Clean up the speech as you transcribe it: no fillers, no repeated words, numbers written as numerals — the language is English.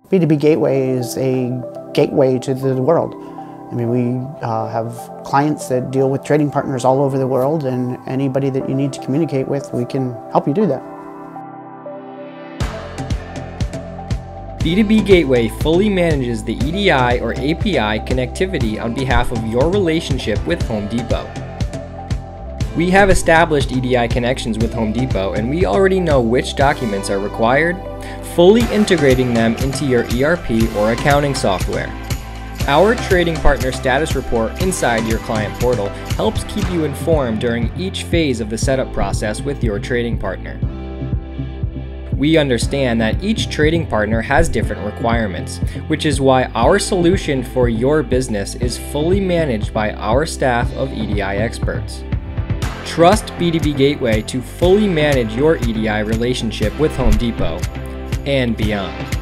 B2B Gateway is a gateway to the world. I mean, we have clients that deal with trading partners all over the world, and anybody that you need to communicate with, we can help you do that. B2B Gateway fully manages the EDI or API connectivity on behalf of your relationship with Home Depot. We have established EDI connections with Home Depot, and we already know which documents are required, fully integrating them into your ERP or accounting software. Our Trading Partner Status Report inside your client portal helps keep you informed during each phase of the setup process with your trading partner. We understand that each trading partner has different requirements, which is why our solution for your business is fully managed by our staff of EDI experts. Trust B2B Gateway to fully manage your EDI relationship with Home Depot and beyond.